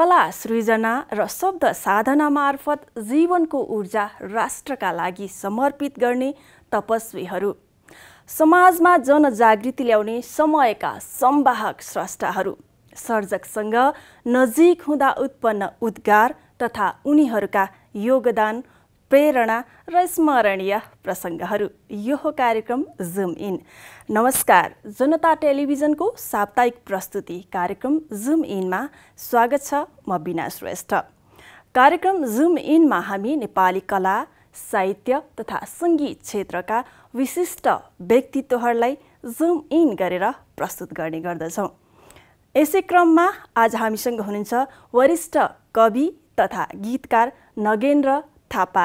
कला सृजना र शब्द साधना मार्फत जीवनको ऊर्जा राष्ट्रका लागि समर्पित गर्ने तपस्वीहरू, समाजमा जनजागृति ल्याउने समयका संवाहक स्रष्टाहरू, सर्जकसँग नजिक हुँदा उत्पन्न उद्गार तथा उनीहरूका योगदान, प्रेरणा र स्मरणीय प्रसङ्गहरू। यो हो कार्यक्रम जुम इन। नमस्कार, जनता टेलिभिजनको साप्ताहिक प्रस्तुति कार्यक्रम जुम इनमा स्वागत छ। म बिना श्रेष्ठ। कार्यक्रम जुम इनमा हामी नेपाली कला, साहित्य तथा सङ्गीत क्षेत्रका विशिष्ट व्यक्तित्वहरूलाई जुम इन गरेर प्रस्तुत गर्ने गर्दछौँ। यसै क्रममा आज हामीसँग हुनुहुन्छ वरिष्ठ कवि तथा गीतकार नगेन्द्र थापा।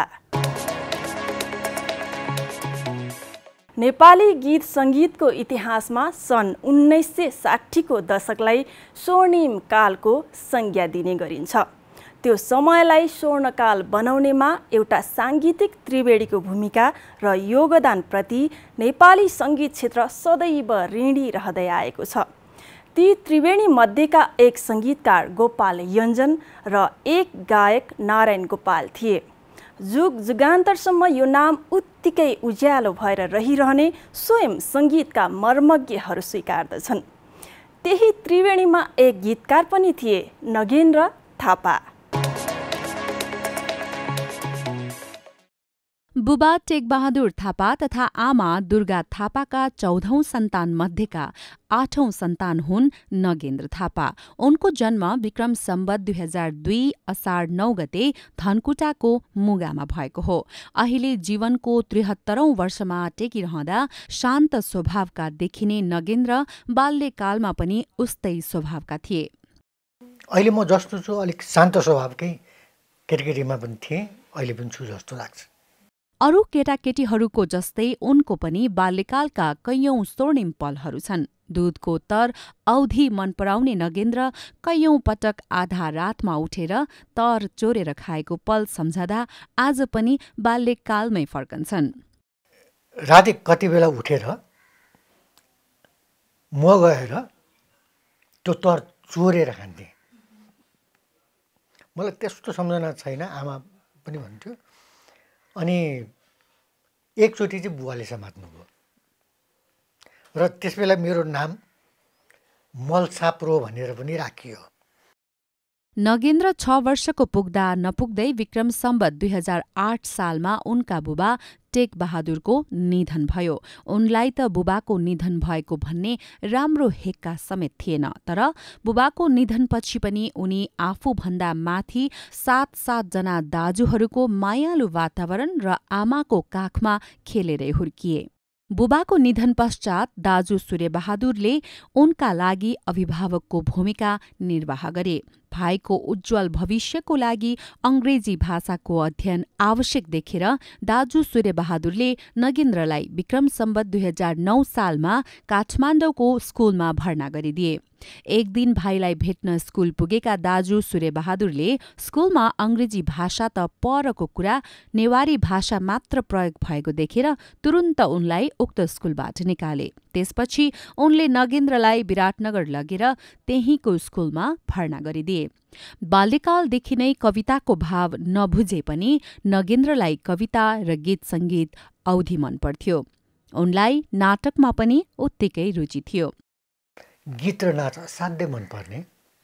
नेपाली गीत सङ्गीतको इतिहासमा सन् 1960 को दशकलाई स्वर्णिम कालको संज्ञा दिने गरिन्छ। त्यो समयलाई स्वर्णकाल बनाउनेमा एउटा साङ्गीतिक त्रिवेणीको भूमिका र योगदानप्रति नेपाली सङ्गीत क्षेत्र सदैव ऋणी रहँदै आएको छ। ती त्रिवेणी मध्येका एक सङ्गीतकार गोपाल योन्जन र एक गायक नारायण गोपाल थिए। जुग जुगान्तरसम्म यो नाम उत्तिकै उज्यालो भएर रहिरहने स्वयं सङ्गीतका मर्मज्ञहरू स्वीकार्दछन्। त्यही त्रिवेणीमा एक गीतकार पनि थिए, नगेन्द्र थापा। बुबा टेकबहादुर थापा तथा आमा दुर्गा थापाका 14औं सन्तान मध्येका 8औं सन्तान हुन् नगेन्द्र थापा। उनको जन्म विक्रम सम्वत 2002 असार 9 गते धनकुटाको मुगामा भएको हो। अहिले जीवनको 73औं वर्षमा टेकिरहँदा शान्त स्वभावका देखिने नगेन्द्र बाल्यकालमा पनि उस्तै स्वभावका थिए। अहिले म जस्तो छु अलिक शान्त स्वभावकै केटाकेटीमा पनि थिएँ, अहिले पनि छु जस्तो लाग्छ। अरू केटाकेटीहरूको जस्तै उनको पनि बाल्यकालका कैयौं स्वर्णिम पलहरू छन्। दूधको तर औधी मन पराउने नगेन्द्र कैयौं पटक आधा रातमा उठेर तर चोरेर खाएको पल सम्झँदा आज पनि बाल्यकालमै फर्कन्छन्। राति कति बेला उठेर म गएर त्यो तर चोरेर खान्थेँ। मलाई त्यस्तो सम्झना छैन, आमा पनि भन्थ्यो। अनि एकचोटि चाहिँ बुवाले समात्नुभयो र त्यसबेला मेरो नाम मलसाप्रो भनेर पनि राखियो। नगेन्द्र 6 वर्षको पुग्दा नपुग्दै विक्रम सम्वत 2008 सालमा उनका बुबा टेकबहादुरको निधन भयो। उनलाई त बुबाको निधन भएको भन्ने राम्रो हेक्का समेत थिएन, तर बुबाको निधनपछि पनि उनी आफूभन्दा माथि 7 जना दाजुहरूको मायालु वातावरण र आमाको काखमा खेलेरै हुर्किए। बुबाको निधन पश्चात दाजु सूर्यबहादुरले उनका लागि अभिभावकको भूमिका निर्वाह गरे। भाइको उज्जवल भविष्यको लागि अङ्ग्रेजी भाषाको अध्ययन आवश्यक देखेर दाजु सूर्यबहादुरले नगेन्द्रलाई विक्रम सम्वत 2009 सालमा काठमाडौँको स्कुलमा भर्ना गरिदिए। एक दिन भाइलाई भेट्न स्कुल पुगेका दाजु सूर्यबहादुरले स्कुलमा अङ्ग्रेजी भाषा त परको कुरा, नेवारी भाषा मात्र प्रयोग भएको देखेर तुरुन्त उनलाई उक्त स्कुलबाट निकाले। त्यसपछि उनले नगेन्द्रलाई विराटनगर लगेर त्यहीँको स्कुलमा भर्ना गरिदिए। बाल्यकालदेखि नै कविताको भाव नबुझे पनि नगेन्द्रलाई कविता र गीत सङ्गीत औधी मन पर्थ्यो। उनलाई नाटकमा पनि उत्तिकै रुचि थियो। गीत र नाच असाध्यै मनपर्ने।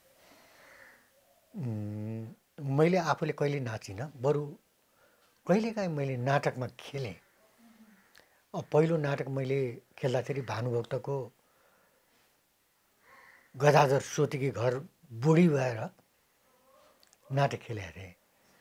मैले आफूले कहिले नाचिनँ, बरु कहिलेकाहीँ मैले नाटकमा खेलेँ। पहिलो नाटक मैले खेल्दाखेरि भानुभक्तको गदाधर सोतीकी घर बुढी भएर नाटक खेलेको थिएँ।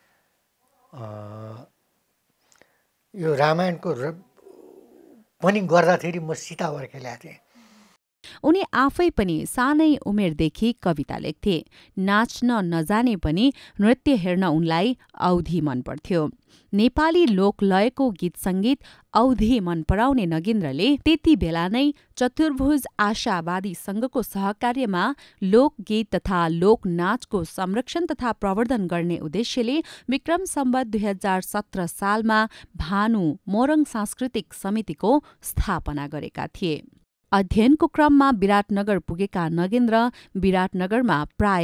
यो रामायणको पनि गर्दाखेरि म सीता भएर खेलेको थिएँ। उनी आफै पनि सानै उमेरदेखि कविता लेख्थे। नाच्न नजाने पनि नृत्य हेर्न उनलाई औधी मन पर्थ्यो। नेपाली लोकलयको गीत सङ्गीत औधी मन पराउने नगेन्द्रले त्यति बेला नै चतुर्भुज आशावादी सङ्घको सहकार्यमा लोकगीत तथा लोकनाचको संरक्षण तथा प्रवर्धन गर्ने उद्देश्यले विक्रम सम्वत 2017 सालमा भानु मोरङ सांस्कृतिक समितिको स्थापना गरेका थिए। अध्ययनको क्रममा विराटनगर पुगेका नगेन्द्र विराटनगरमा प्राय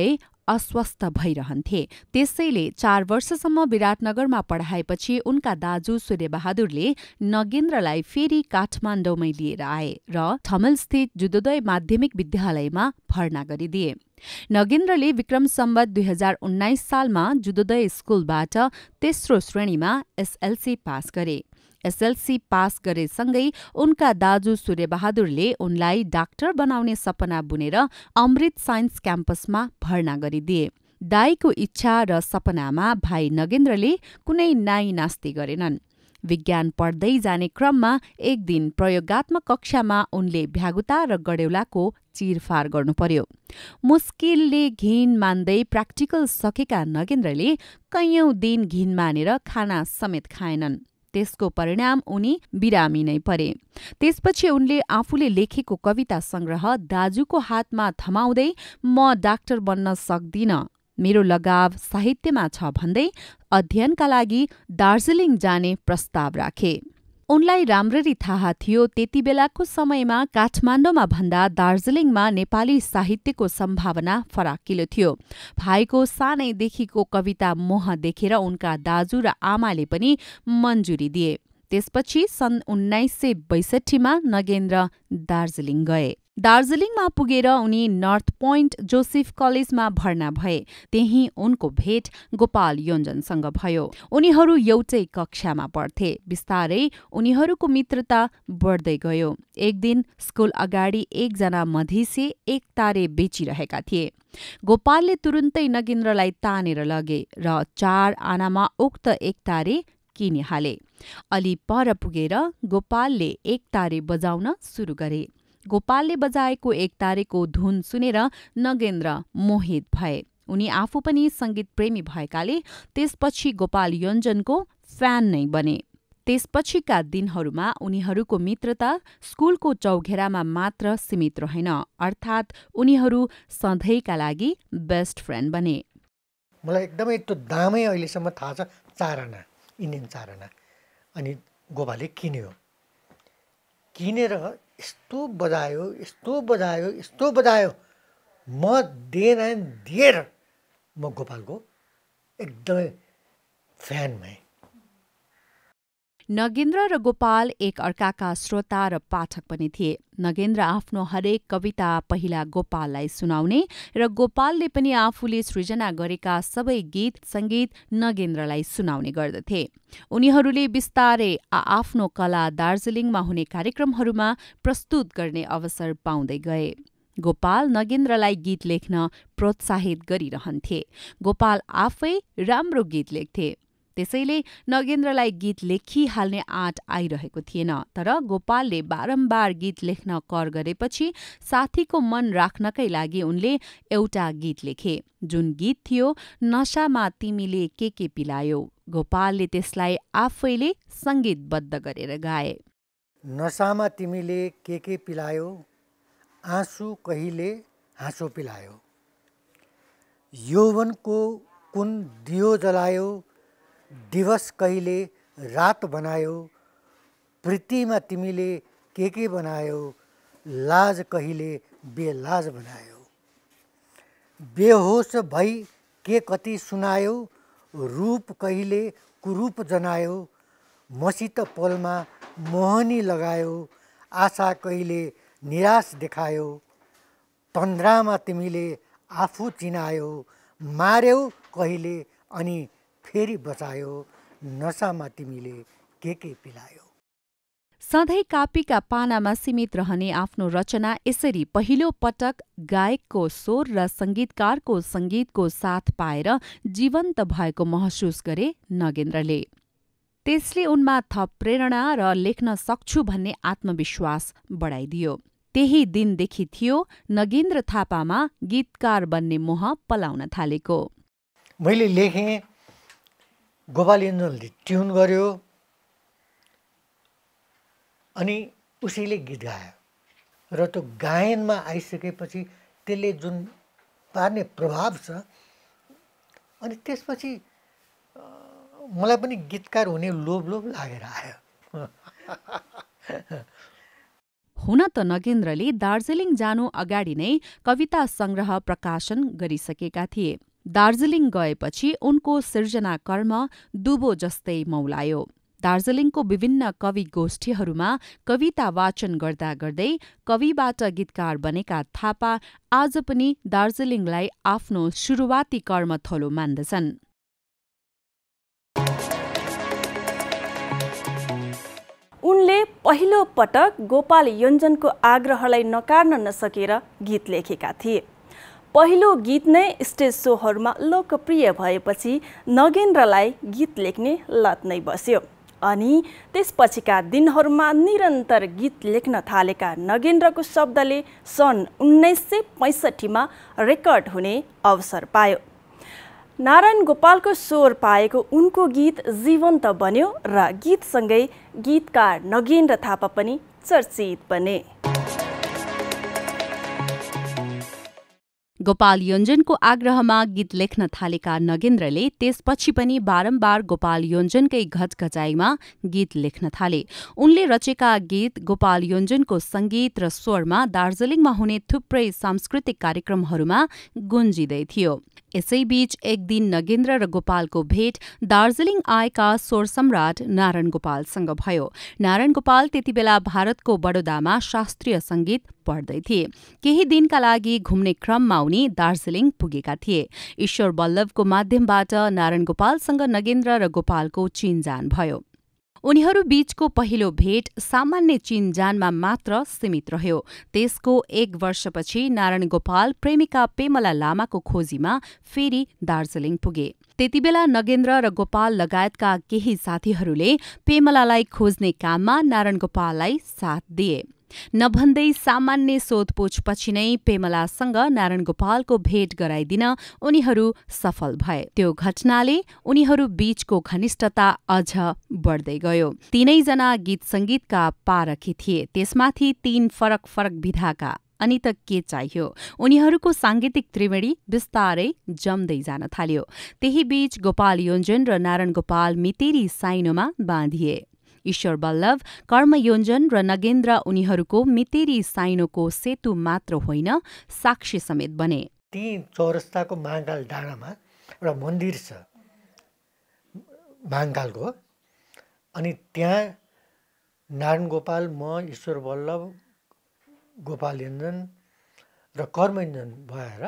अस्वस्थ भइरहन्थे। त्यसैले 4 वर्षसम्म विराटनगरमा पढाएपछि उनका दाजु सूर्यबहादुरले नगेन्द्रलाई फेरि काठमाडौँमै लिएर आए र ठमलस्थित जुद्धोदय माध्यमिक विद्यालयमा भर्ना गरिदिए। नगेन्द्रले विक्रम सम्वत 2019 सालमा जुद्धोदय स्कुलबाट तेस्रो श्रेणीमा एसएलसी पास गरे। एसएलसी पास गरेसँगै उनका दाजु सूर्यबहादुरले उनलाई डाक्टर बनाउने सपना बुनेर अमृत साइन्स क्याम्पसमा भर्ना गरिदिए। दाइको इच्छा र सपनामा भाइ नगेन्द्रले कुनै नाइ नास्ति गरेनन्। विज्ञान पढ्दै जाने क्रममा एक दिन प्रयोगात्मक कक्षामा उनले भ्यागुता र गडेउलाको चिरफार गर्नु पर्यो। मुस्किलले घिन मान्दै प्र्याक्टिकल सकेका नगेन्द्रले कैयौं दिन घिन मानेर खाना समेत खाएनन्। त्यसको परिणाम उनी बिरामी नै परे। त्यसपछि उनले आफूले लेखेको कविता संग्रह दाजुको हातमा थमाउँदै म डाक्टर बन्न सक्दिन, मेरो लगाव साहित्यमा छ भन्दै अध्ययनका लागि दार्जिलिङ जाने प्रस्ताव राखे। उनलाई राम्ररी थाहा थियो त्यति बेलाको समयमा काठमाडौँमा भन्दा दार्जिलिङमा नेपाली साहित्यको सम्भावना फराकिलो थियो। भाइको सानैदेखिको कविता मोह देखेर उनका दाजु र आमाले पनि मन्जुरी दिए। त्यसपछि सन् 1962मा नगेन्द्र दार्जिलिङ गए। दार्जिलिङमा पुगेर उनी नर्थ पोइन्ट जोसेफ कलेजमा भर्ना भए। त्यही उनको भेट गोपाल योन्जनसँग भयो। उनीहरू एउटै कक्षामा पढ्थे। बिस्तारै उनीहरूको मित्रता बढ्दै गयो। एक दिन स्कुल अगाडि एकजना मधेसी एक तारे बेचिरहेका थिए। गोपालले तुरुन्तै नगेन्द्रलाई तानेर लगे र 4 आनामा उक्त एक तारे किनिहाले। अलि पर पुगेर गोपालले एक तारे बजाउन सुरु गरे। गोपालले बजाएको एक तारेको धुन सुनेर नगेन्द्र मोहित भए। उनी आफू पनि संगीत प्रेमी भएकाले त्यसपछि गोपाल योन्जनको फ्यान नै बने। त्यसपछिका दिनहरूमा उनीहरूको मित्रता स्कुलको चौघेरामा मात्र सीमित रहेन, अर्थात् उनीहरू सधैँका लागि बेस्ट फ्रेन्ड बने। मलाई एकदमै त्यो दामै अहिलेसम्म थाहा छ, 4 आना, इन्डियन 4 आना। अनि गोपालले किन्यो। किनेर यस्तो बजायो, यस्तो बजायो, यस्तो बजायो, म देन एन्ड दिएर म गोपालको एकदमै फ्यान भएँ। नगेन्द्र र गोपाल एक अर्काका श्रोता र पाठक पनि थिए। नगेन्द्र आफ्नो हरेक कविता पहिला गोपाललाई सुनाउने र गोपालले पनि आफूले सृजना गरेका सबै गीत सङ्गीत नगेन्द्रलाई सुनाउने गर्दथे। उनीहरूले बिस्तारै आफ्नो कला दार्जिलिङमा हुने कार्यक्रमहरूमा प्रस्तुत गर्ने अवसर पाउँदै गए। गोपाल नगेन्द्रलाई गीत लेख्न प्रोत्साहित गरिरहन्थे। गोपाल आफै राम्रो गीत लेख्थे। त्यसैले नगेन्द्रलाई गीत लेखिहाल्ने आँट आइरहेको थिएन। तर गोपालले बारम्बार गीत लेख्न कर गरेपछि साथीको मन राख्नकै लागि उनले एउटा गीत लेखे, जुन गीत थियो नशामा तिमीले के पिलायो। गोपालले त्यसलाई आफैले सङ्गीतबद्ध गरेर गाए। नशामा तिमीले के पिलायो, आँसु कहिले हाँसो पिलायो, यौवनको कुन दियो जलायो, दिवस कहिले रात बनायो, प्रीतिमा तिमीले के बनायो, लाज कहिले बेलाज बनायो, बेहोस भई के कति सुनायो, रूप कहिले कुरूप जनायो, मसित पलमा मोहनी लगायो, आशा कहिले निराश देखायो, तन्द्रामा तिमीले आफू चिनायो, मार्यौ कहिले अनि फेरि बचायो, नशामा तिमीले के पिलायो। सधैँ कापीका पानामा सीमित रहने आफ्नो रचना यसरी पहिलो पटक गायकको स्वर र सङ्गीतकारको सङ्गीतको साथ पाएर जीवन्त भएको महसुस गरे नगेन्द्रले। त्यसले उनमा थप प्रेरणा र लेख्न सक्छु भन्ने आत्मविश्वास बढाइदियो। त्यही दिनदेखि थियो नगेन्द्र थापामा गीतकार बन्ने मोह पलाउन थालेको। मैले लेखेँ, गोपाल योन्जनले ट्युन गर्यो, अनि उसैले गीत गायो। र त्यो गायनमा आइसकेपछि त्यसले जुन पार्ने प्रभाव छ, अनि त्यसपछि मलाई पनि गीतकार हुने लोभ लागेर आयो। हुन त नगेन्द्रले दार्जिलिङ जानु अगाडि नै कविता संग्रह प्रकाशन गरिसकेका थिए। दार्जिलिङ गएपछि उनको सिर्जना कर्म दुबो जस्तै मौलायो। दार्जिलिङको विभिन्न कवि गोष्ठीहरूमा कविता वाचन गर्दा गर्दै कविबाट गीतकार बनेका थापा आज पनि दार्जिलिङलाई आफ्नो सुरुवाती कर्मथलो मान्दछन्। उनले पहिलो पटक गोपाल योञ्जनको आग्रहलाई नकार्न नसकेर गीत लेखेका थिए। पहिलो गीत नै स्टेज सोहरूमा लोकप्रिय भएपछि नगेन्द्रलाई गीत लेख्ने लत नै बस्यो। अनि त्यसपछिका दिनहरूमा निरन्तर गीत लेख्न थालेका नगेन्द्रको शब्दले सन् 1965मा रेकर्ड हुने अवसर पायो। नारायण गोपालको स्वर पाएको उनको गीत जीवन्त बन्यो र गीतसँगै गीतकार नगेन्द्र थापा पनि चर्चित बने। गोपाल योञ्जनको आग्रहमा गीत लेख्न थालेका नगेन्द्रले त्यसपछि पनि बारम्बार गोपाल योञ्जनकै घचघचाइमा गीत लेख्न थाले। उनले रचेका गीत गोपाल योञ्जनको सङ्गीत र स्वरमा दार्जिलिङमा हुने थुप्रै सांस्कृतिक कार्यक्रमहरूमा गुन्जिँदै थियो। यसैबीच एक दिन नगेन्द्र र गोपालको भेट दार्जिलिङ आएका स्वर सम्राट नारायण गोपालसँग भयो। नारायण गोपाल त्यति बेला भारतको बडोदामा शास्त्रीय सङ्गीत पढ्दै थिए। केही दिनका लागि घुम्ने क्रममा उनी दार्जिलिङ पुगेका थिए। ईश्वर बल्लभको माध्यमबाट नारायण गोपालसँग नगेन्द्र र गोपालको चिनजान भयो। उनीहरू बीचको पहिलो भेट सामान्य चिनजानमा मात्र सीमित रह्यो। त्यसको 1 वर्षपछि नारायण गोपाल प्रेमिका पेमला लामाको खोजीमा फेरि दार्जिलिङ पुगे। त्यतिबेला नगेन्द्र र गोपाल लगायतका केही साथीहरूले पेमलालाई खोज्ने काममा नारायण गोपाललाई साथ दिए। नभन्दै सामान्य सोधपुछपछि नै पेमलासँग नारायण गोपालको भेट गराइदिन उनीहरू सफल भए। त्यो घटनाले उनीहरू बीचको घनिष्ठता अझ बढ्दै गयो। तीनैजना गीत सङ्गीतका पारखी थिए। त्यसमाथि 3 फरक फरक विधाका। अनि त के चाहियो। उनीहरूको साङ्गीतिक त्रिवेणी बिस्तारै जम्दै जान थाल्यो। त्यही बीच गोपाल योञ्जन र नारायण गोपाल मितेरी साइनोमा बाँधिए। ईश्वर बल्लभ, कर्म योञ्जन र नगेन्द्र उनीहरूको मितेरी साइनोको सेतु मात्र होइन, साक्षी समेत बने। ती चौरस्ताको महाकाल डाँडामा एउटा मन्दिर छ महाकालको। अनि त्यहाँ नारायण गोपाल, म, ईश्वर बल्लभ, गोपाल योञ्जन र कर्म योञ्जन भएर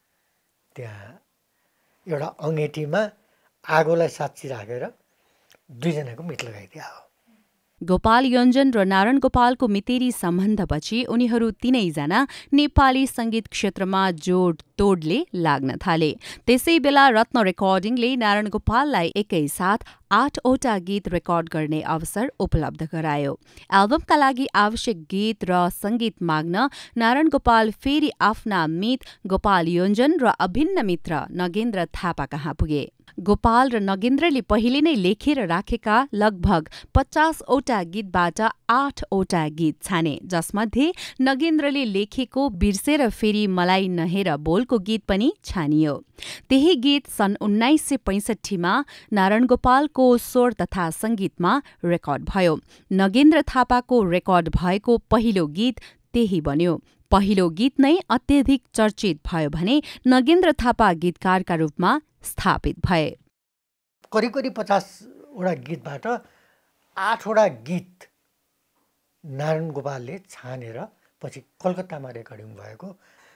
त्यहाँ एउटा अङ्गेटीमा आगोलाई साक्षी राखेर 2 जनाको मित लगाइदिया हो। गोपाल योञ्जन र नारायण गोपालको मितेरी सम्बन्धपछि उनीहरू तीनैजना नेपाली सङ्गीत क्षेत्रमा जोड तोडले लाग्न थाले। त्यसै बेला रत्न रेकर्डिङले नारायण गोपाललाई एकैसाथ 8वटा गीत रेकर्ड गर्ने अवसर उपलब्ध गरायो। एल्बमका लागि आवश्यक गीत र सङ्गीत माग्न नारायण गोपाल फेरि आफ्ना मित गोपाल योञ्जन र अभिन्न मित्र नगेन्द्र थापा कहाँ पुगे। गोपाल र नगेन्द्रले पहिले नै लेखेर राखेका लगभग 50वटा गीतबाट 8वटा गीत छाने, जसमध्ये नगेन्द्रले लेखेको बिर्सेर फेरि मलाई नहेर बोलको गीत पनि छानियो। त्यही गीत सन् 1965मा नारायण गोपालको स्वर तथा सङ्गीतमा रेकर्ड भयो। नगेन्द्र थापाको रेकर्ड भएको पहिलो गीत त्यही बन्यो। पहिलो गीत नै अत्यधिक चर्चित भयो भने नगेन्द्र थापा गीतकारका रूपमा स्थापित भए। करिब 50वटा गीतबाट 8वटा गीत नारायण गोपालले छानेर पछि कलकत्तामा रेकर्डिङ भएको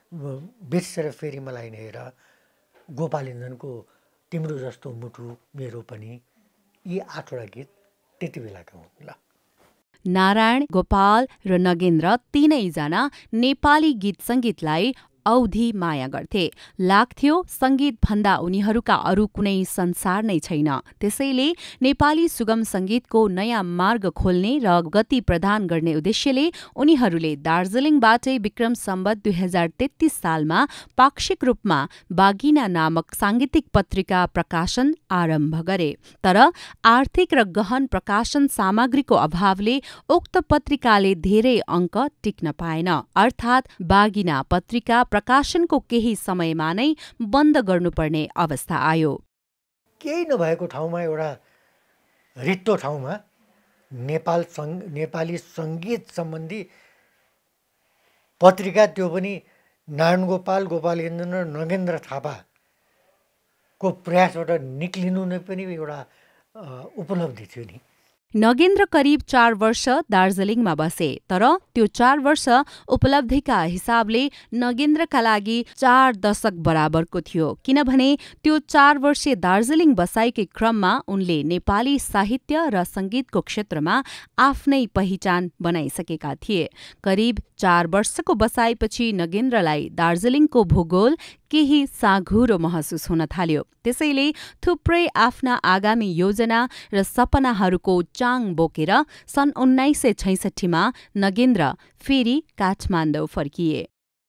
बिर्सेर फेरि मलाई नहेर, गोपाल योञ्जनको तिम्रो जस्तो मुटु मेरो पनि, यी 8वटा गीत त्यति बेलाका हुन्। ल नारायण, गोपाल र नगेन्द्र तीनैजना नेपाली गीत सङ्गीतलाई औधी माया गर्थे। लाग्थ्यो सङ्गीतभन्दा उनीहरूका अरू कुनै संसार नै छैन। त्यसैले नेपाली सुगम सङ्गीतको नयाँ मार्ग खोल्ने र गति प्रदान गर्ने उद्देश्यले उनीहरूले दार्जिलिङबाटै विक्रम सम्वत 2033 सालमा पाक्षिक रूपमा बागिना नामक साङ्गीतिक पत्रिका प्रकाशन आरम्भ गरे। तर आर्थिक र गहन प्रकाशन सामग्रीको अभावले उक्त पत्रिकाले धेरै अङ्क टिक्न पाएन। अर्थात् बागिना पत्रिका प्रकाशनको केही समयमा नै बन्द गर्नुपर्ने अवस्था आयो। केही नभएको ठाउँमा एउटा रित्तो ठाउँमा नेपाली सङ्गीत सम्बन्धी पत्रिका त्यो पनि नारायण गोपाल, गोपाल योञ्जन र नगेन्द्र थापाको प्रयासबाट निक्लिनु नै पनि एउटा उपलब्धि थियो नि। नगेन्द्र करिब 4 वर्ष दार्जिलिङमा बसे, तर त्यो 4 वर्ष उपलब्धिका हिसाबले नगेन्द्रका लागि 4 दशक बराबरको थियो, किनभने त्यो 4 वर्षे दार्जिलिङ बसाइकै क्रममा उनले नेपाली साहित्य र संगीतको क्षेत्रमा आफ्नै पहिचान बनाइसकेका थिए। करिब 4 वर्षको बसाइपछि नगेन्द्रलाई दार्जिलिङको भूगोल केही साँघुरो महसुस हुन थाल्यो। त्यसैले थुप्रै आफ्ना आगामी योजना र सपनाहरूको चाङ बोकेर सन् 1966मा नगेन्द्र फेरि काठमाडौँ फर्किए।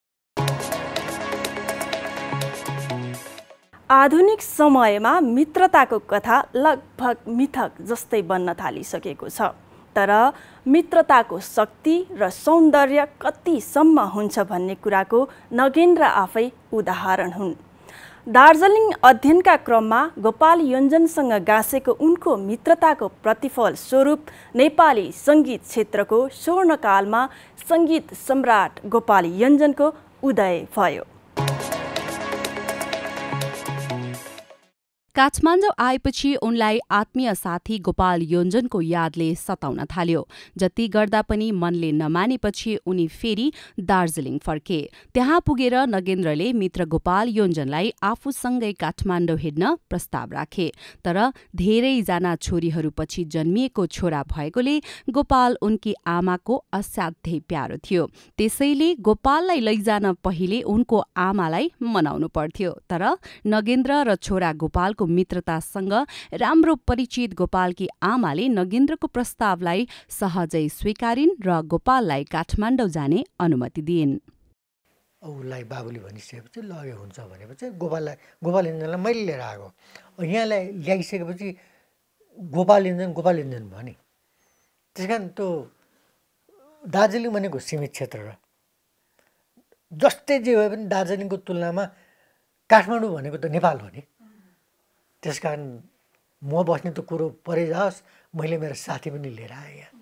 आधुनिक समयमा मित्रताको कथा लगभग मिथक जस्तै बन्न थालिसकेको छ, तर मित्रताको शक्ति र सौन्दर्य कतिसम्म हुन्छ भन्ने कुराको नगेन्द्र आफै उदाहरण हुन्। दार्जिलिङ अध्ययनका क्रममा गोपाल योञ्जनसँग गाँसेको उनको मित्रताको प्रतिफल स्वरूप नेपाली सङ्गीत क्षेत्रको स्वर्णकालमा सङ्गीत सम्राट गोपाल योञ्जनको उदय भयो। काठमाडौँ आएपछि उनलाई आत्मीय साथी गोपाल योञ्जनको यादले सताउन थाल्यो। जति गर्दा पनि मनले नमानेपछि उनी फेरि दार्जिलिङ फर्के। त्यहाँ पुगेर नगेन्द्रले मित्र गोपाल योञ्जनलाई आफूसँगै काठमाडौँ हिँड्न प्रस्ताव राखे। तर धेरैजना छोरीहरूपछि जन्मिएको छोरा भएकोले गोपाल उनकी आमाको असाध्यै प्यारो थियो। त्यसैले गोपाललाई लैजान पहिले उनको आमालाई मनाउनु पर्थ्यो। तर नगेन्द्र र छोरा गोपालको मित्रतासँग राम्रो परिचित गोपालकी आमाले नगेन्द्रको प्रस्तावलाई सहजै स्वीकारिन् र गोपाललाई काठमाडौँ जाने अनुमति दिइन्। उसलाई बाबुले भनिसकेपछि लगे हुन्छ भनेपछि गोपाल योञ्जनलाई मैले लिएर आएको। यहाँलाई ल्याइसकेपछि गोपाल योञ्जन भने। त्यस कारण त्यो दार्जिलिङ भनेको सीमित क्षेत्र र जस्तै जे भए पनि दार्जिलिङको तुलनामा काठमाडौँ भनेको त नेपाल हो नि। त्यसकारण म बस्ने त कुरो परे जाओस्, मैले मेरो साथी पनि लिएर आएँ यहाँ।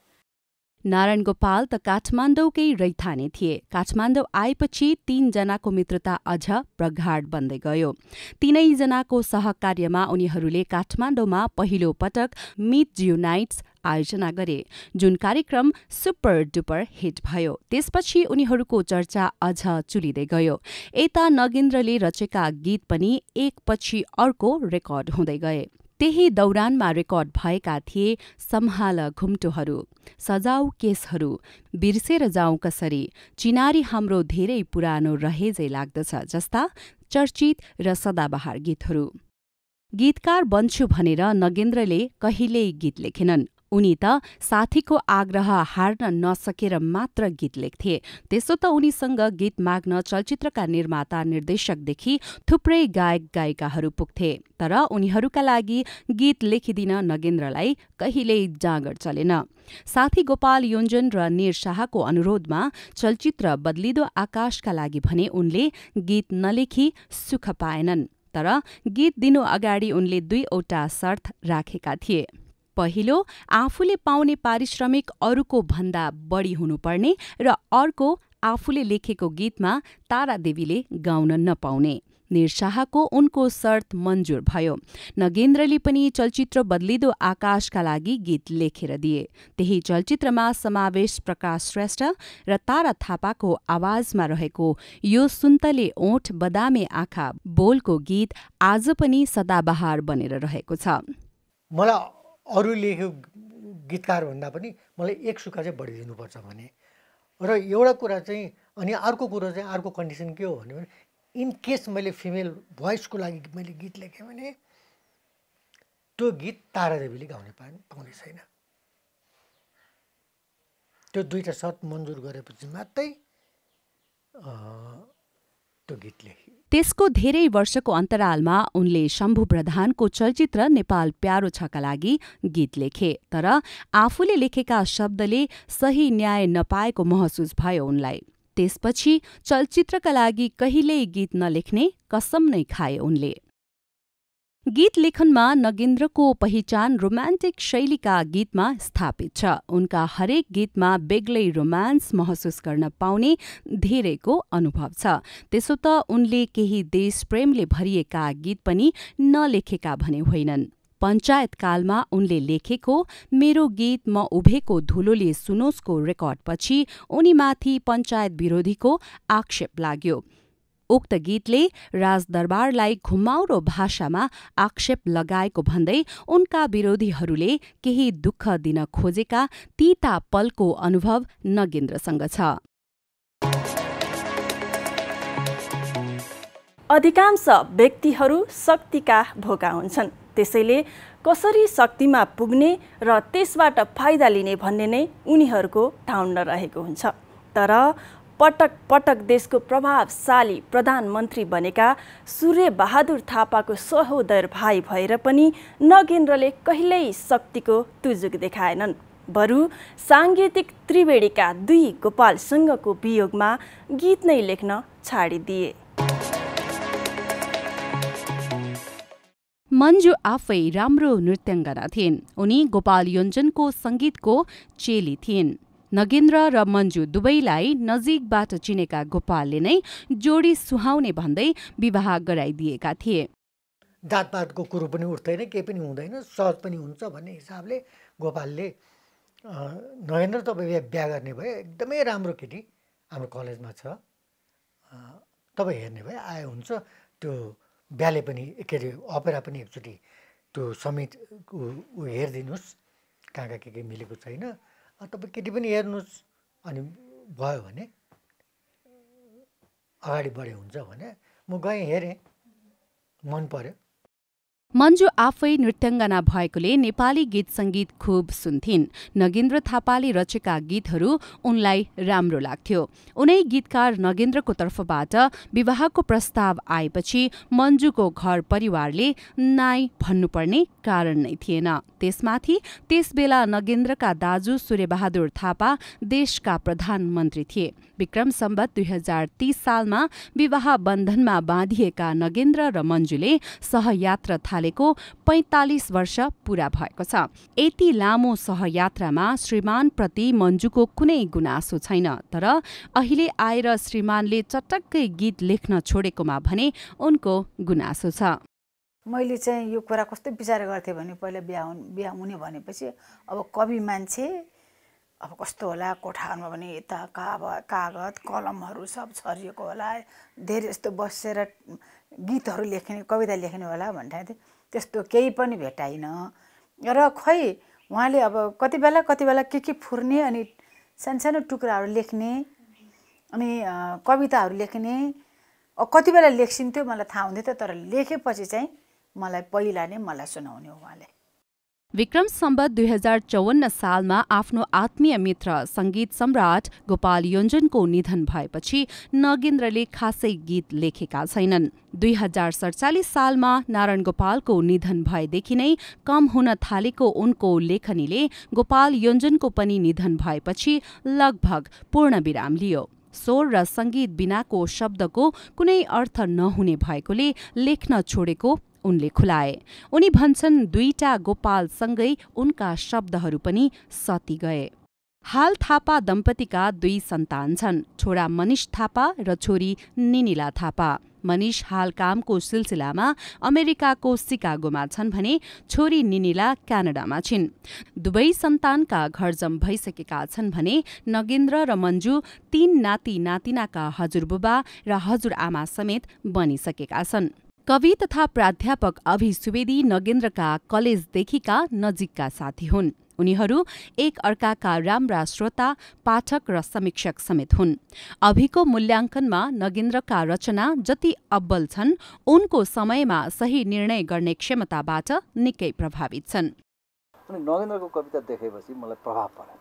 नारायण गोपाल त काठमाडौँकै रैथाने थिए। काठमाडौँ आएपछि 3 जनाको मित्रता अझ प्रगाढ बन्दै गयो। 3 जनाको सहकार्यमा उनीहरूले काठमाडौँमा पहिलो पटक मिट युनाइट्स आयोजना गरे, जुन कार्यक्रम सुपर डुपर हिट भयो। त्यसपछि उनीहरूको चर्चा अझ चुलिँदै गयो। यता नगेन्द्रले रचेका गीत पनि एकपछि अर्को रेकर्ड हुँदै गए। त्यही दौरानमा रेकर्ड भएका थिए सम्हाल घुम्टोहरू, सजाऊ केसहरू, बिर्सेर जाउँ कसरी, चिनारी हाम्रो धेरै पुरानो रहेजै लाग्दछ जस्ता चर्चित र सदाबहार गीतहरू। गीतकार बन्छु भनेर नगेन्द्रले कहिल्यै गीत लेखेनन्। उनी त साथीको आग्रह हार्न नसकेर मात्र गीत लेख्थे। त्यसो त उनीसँग गीत माग्न चलचित्रका निर्माता निर्देशकदेखि थुप्रै गायक गायिकाहरू पुग्थे। तर उनीहरूका लागि गीत लेखिदिन नगेन्द्रलाई कहिल्यै जाँगर चलेन। साथी गोपाल योञ्जन र निर शाहको अनुरोधमा चलचित्र बदलिदो आकाशका लागि भने उनले गीत नलेखी सुख पाएनन्। तर गीत दिनु अगाडि उनले 2वटा शर्त राखेका थिए। पहिलो, आफूले पाउने पारिश्रमिक अरूको भन्दा बढी हुनुपर्ने र अर्को, आफूले लेखेको गीतमा तारादेवीले गाउन नपाउने। निरशाहको उनको शर्त मन्जुर भयो। नगेन्द्रले पनि चलचित्र बदलिदो आकाशका लागि गीत लेखेर दिए। त्यही चलचित्रमा समावेश प्रकाश श्रेष्ठ र तारा थापाको आवाजमा रहेको यो सुन्तले ओठ बदामे आँखा बोलको गीत आज पनि सदाबहार बनेर रहेको छ। मलाई अरू लेखेको गीतकार भन्दा पनि मलाई एक सुक्खा चाहिँ बढी दिनुपर्छ भने, र एउटा कुरा चाहिँ, अनि अर्को कुरो चाहिँ, अर्को कन्डिसन के हो भने इन केस मैले फिमेल भोइसको लागि मैले गीत लेखेँ भने त्यो गीत तारादेवीले गाउने पाउने छैन। त्यो 2टा शर्त मन्जुर गरेपछि मात्रै त्यो गीत लेखेँ। त्यसको धेरै वर्षको अन्तरालमा उनले शम्भु प्रधानको चलचित्र नेपाल प्यारो छका लागि गीत लेखे। तर आफूले लेखेका शब्दले सही न्याय नपाएको महसुस भयो उनलाई। त्यसपछि चलचित्रका लागि कहिल्यै गीत नलेख्ने कसम नै खाए उनले। गीत लेखनमा नगेन्द्रको पहिचान रोमान्टिक शैलीका गीतमा स्थापित छ। उनका हरेक गीतमा बेग्लै रोमान्स महसुस गर्न पाउने धेरैको अनुभव छ। त्यसो त उनले केही देश प्रेमले भरिएका गीत पनि नलेखेका भने होइनन्। पञ्चायतकालमा उनले लेखेको मेरो गीत म उभेको धुलोले सुनोसको रेकर्डपछि उनीमाथि पञ्चायत विरोधीको आक्षेप लाग्यो। उक्त गीतले राजदरबारलाई घुमाउरो भाषामा आक्षेप लगाएको भन्दै उनका विरोधीहरूले केही दुःख दिन खोजेका तीता पलको अनुभव नगेन्द्रसँग छ। अधिकांश व्यक्तिहरू शक्तिका भोका हुन्छन्। त्यसैले कसरी शक्तिमा पुग्ने र त्यसबाट फाइदा लिने भन्ने नै उनीहरूको ठाउँ नरहेको हुन्छ। तर पटक पटक देशको प्रभावशाली प्रधानमन्त्री बनेका सूर्य बहादुर थापाको सहोदर भाइ भएर पनि नगेन्द्रले कहिल्यै शक्तिको तुजुक देखाएनन्। बरु साङ्गीतिक त्रिवेणीका दुई गोपालसँगको वियोगमा गीत नै लेख्न छाडिदिए। मन्जु आफै राम्रो नृत्याङ्गना थिइन्। उनी गोपाल योन्जनको सङ्गीतको चेली थिइन्। नगेन्द्र र मन्जु दुवैलाई नजिकबाट चिनेका गोपालले नै जोडी सुहाउने भन्दै विवाह गराइदिएका थिए। जातपातको कुरो पनि उठ्दैन, केही पनि हुँदैन, सहज पनि हुन्छ भन्ने हिसाबले गोपालले नगेन्द्र तपाईँ बिहा गर्ने भए एकदमै राम्रो केटी हाम्रो कलेजमा छ, तपाईँ हेर्ने भए आए हुन्छ, त्यो बिहाले पनि के अरे अपेरा पनि एकचोटि त्यो समेत हेरिदिनुहोस्, कहाँ के मिलेको छैन, तपाईँ केटी पनि हेर्नुहोस्, अनि भयो भने अगाडि बढे हुन्छ भने म गएँ हेरेँ, मन पर्यो। मन्जु आफै नृत्याङ्गना भएकोले नेपाली गीत सङ्गीत खुब सुन्थिन्। नगेन्द्र थापाले रचेका गीतहरू उनलाई राम्रो लाग्थ्यो। उनै गीतकार नगेन्द्रको तर्फबाट विवाहको प्रस्ताव आएपछि मन्जुको घर परिवारले नाइ भन्नुपर्ने कारण नै थिएन। त्यसमाथि त्यसबेला नगेन्द्रका दाजु सूर्यबहादुर थापा देशका प्रधानमन्त्री थिए। विक्रम सम्वत 2030 सालमा विवाह बन्धनमा बाँधिएका नगेन्द्र र मन्जुले सहयात्रा थालेको 45 वर्ष पूरा भएको छ। यति लामो सहयात्रामा श्रीमानप्रति मन्जुको कुनै गुनासो छैन। तर अहिले आएर श्रीमानले चटक्कै गीत लेख्न छोडेकोमा भने उनको गुनासो छ। मैले चाहिँ यो कुरा कस्तो विचार गर्थेँ भने पहिला बिहा हुने भनेपछि अब कवि मान्छे अब कस्तो होला, कोठामा भने यता कागज कलमहरू सब छरिएको होला, धेरै जस्तो बसेर गीतहरू लेख्ने कविता लेख्ने होला भन्थे थिएँ। त्यस्तो केही पनि भेटाइन र खै उहाँले अब कति बेला के फुर्ने अनि सानो टुक्राहरू लेख्ने अनि कविताहरू लेख्ने कति बेला लेखिन्थ्यो मलाई थाहा हुँदैन थियो। तर लेखेपछि चाहिँ मलाई पहिला नै मलाई सुनाउने उहाँले। विक्रम सम्वत 2054 सालमा आफ्नो आत्मीय मित्र सङ्गीत सम्राट गोपाल योन्जनको निधन भएपछि नगेन्द्रले खासै गीत लेखेका छैनन्। 2047 सालमा नारायण गोपालको निधन भएदेखि नै कम हुन थालेको उनको लेखनीले गोपाल योन्जनको पनि निधन भएपछि लगभग पूर्णविराम लियो। स्वर र सङ्गीत बिनाको शब्दको कुनै अर्थ नहुने भएकोले लेख्न छोडेको उनले खुलाए। उनी भन्छन् दुईटा गोपालसँगै उनका शब्दहरू पनि सती गए। हाल थापा दम्पतिका 2 सन्तान छन्, छोरा मनिष थापा र छोरी निनिला थापा। मनिष हाल कामको सिलसिलामा अमेरिकाको सिकागोमा छन् भने छोरी निनिला क्यानाडामा छिन्। दुवै सन्तानका घरजम भइसकेका छन् भने नगेन्द्र र मन्जु 3 नाति नातिनाका हजुरबुबा र हजुरआमा समेत बनिसकेका छन्। कवि तथा प्राध्यापक अभि सुवेदी नगेन्द्रका कलेजदेखिका नजिकका साथी हुन्। उनीहरू एक अर्काका राम्रा श्रोता, पाठक र समीक्षक समेत हुन्। अभिको मूल्याङ्कनमा नगेन्द्रका रचना जति अब्बल छन् उनको समयमा सही निर्णय गर्ने क्षमताबाट निकै प्रभावित छन्। नगेन्द्रको कविता देखेपछि मलाई प्रभाव पर्यो।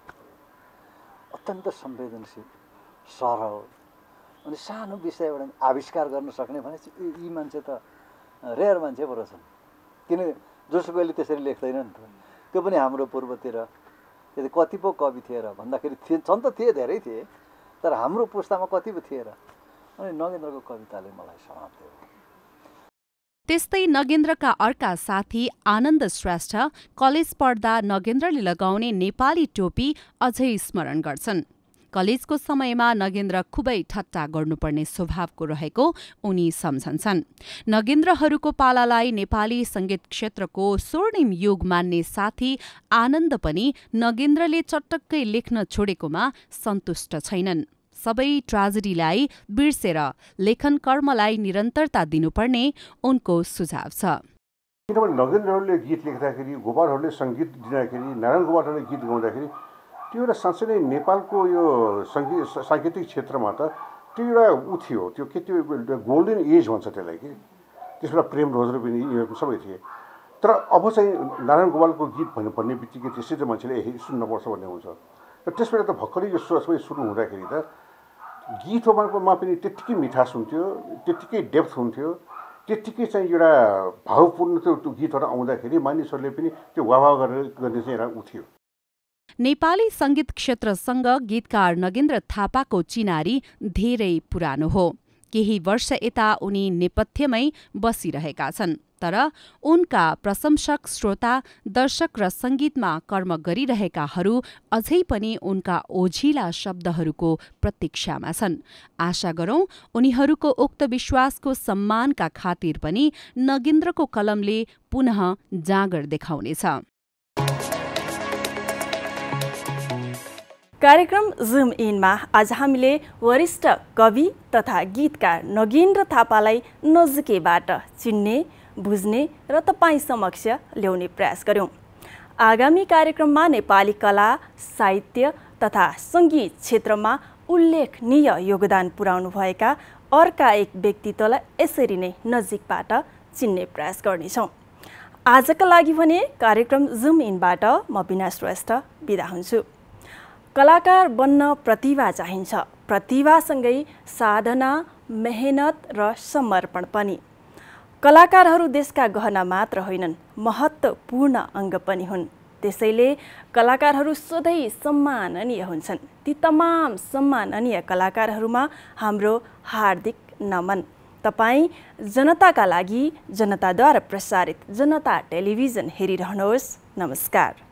अत्यन्त संवेदनशील, सरल अनि सानो विषयबाट आविष्कार गर्न सक्ने भनेपछि यी मान्छे त रेयर मान्छे पो रहेछन्। किन जोसुकैले त्यसरी लेख्दैन नि त। त्यो पनि हाम्रो पूर्वतिर त्यति कति पो कवि थिए र भन्दाखेरि छन् त थिए, धेरै थिए, तर हाम्रो पुस्तामा कति पो थिए र। अनि नगेन्द्रको कविताले मलाई समात्यो। त्यस्तै नगेन्द्रका अर्का साथी आनन्द श्रेष्ठ कलेज पढ्दा नगेन्द्रले लगाउने नेपाली टोपी अझै स्मरण गर्छन्। कलेजको समयमा नगेन्द्र खुबै ठट्टा गर्नुपर्ने स्वभावको रहेको उनी सम्झन्छन्। नगेन्द्रहरूको पालालाई नेपाली संगीत क्षेत्रको स्वर्णिम युग मान्ने साथी आनन्द पनि नगेन्द्रले चटक्कै लेख्न छोडेकोमा सन्तुष्ट छैनन्। सबै ट्राजेडीलाई बिर्सेर लेखन कर्मलाई निरन्तरता दिनुपर्ने उनको सुझाव छ। किनभने नगेन्द्रहरूले गीत लेख्दाखेरि, गोपालहरूले सङ्गीत दिँदाखेरि, नारायण गोपालहरूले गीत गाउँदाखेरि त्यो एउटा साँच्चै नै नेपालको यो साङ्गीतिक क्षेत्रमा त त्यो एउटा ऊ थियो, त्यो के त्यो गोल्डन एज भन्छ त्यसलाई कि। त्यसबाट प्रेम रोजर पनि यिनीहरू सबै थिए। तर अब चाहिँ नारायण गोपालको गीत भन्ने बित्तिकै त्यसै त मान्छेले सुन्नुपर्छ भन्ने हुन्छ। र त्यसबाट त भर्खरै यो सबै सुरु हुँदाखेरि त गीतमा पनि त्यत्तिकै मिठास हुन्थ्यो, त्यत्तिकै डेप्थ हुन्थ्यो, त्यत्तिकै चाहिँ एउटा भावपूर्ण त्यो गीतहरू आउँदाखेरि मानिसहरूले पनि त्यो वाह गर्ने चाहिँ एउटा ऊ थियो। नेपाली संगीत क्षेत्रसँग गीतकार नगेन्द्र थापाको चिनारी धेरै पुरानो हो। केही वर्ष यता उनी नेपथ्यमै बसिरहेका छन्, तर उनका प्रशंसक, श्रोता, दर्शक र संगीतमा कर्म गरिरहेकाहरू अझै पनि उनका ओझिला शब्दहरूको प्रतीक्षामा छन्। आशा गरौं उनीहरूको उक्त विश्वासको सम्मानका खातिर पनि नगेन्द्रको कलमले पुनः जाँगर देखाउनेछ। कार्यक्रम जुम इनमा आज हामीले वरिष्ठ कवि तथा गीतकार नगेन्द्र थापालाई नजिकैबाट चिन्ने, बुझ्ने र तपाईँ समक्ष ल्याउने प्रयास गर्यौं। आगामी कार्यक्रममा नेपाली कला, साहित्य तथा सङ्गीत क्षेत्रमा उल्लेखनीय योगदान पुर्याउनुभएका अर्का एक व्यक्तित्वलाई यसरी नै नजिकबाट चिन्ने प्रयास गर्नेछौँ। आजका लागि भने कार्यक्रम जुम इनबाट म बिना श्रेष्ठ बिदा हुन्छु। कलाकार बन्न प्रतिभा चाहिन्छ, प्रतिभासँगै साधना, मेहनत र समर्पण पनि। कलाकारहरू देशका गहना मात्र होइनन्, महत्त्वपूर्ण अङ्ग पनि हुन्। त्यसैले कलाकारहरू सधैँ सम्माननीय हुन्छन्। ती तमाम सम्माननीय कलाकारहरूमा हाम्रो हार्दिक नमन। तपाईँ जनताका लागि जनताद्वारा प्रसारित जनता टेलिभिजन हेरिरहनुहोस्। नमस्कार।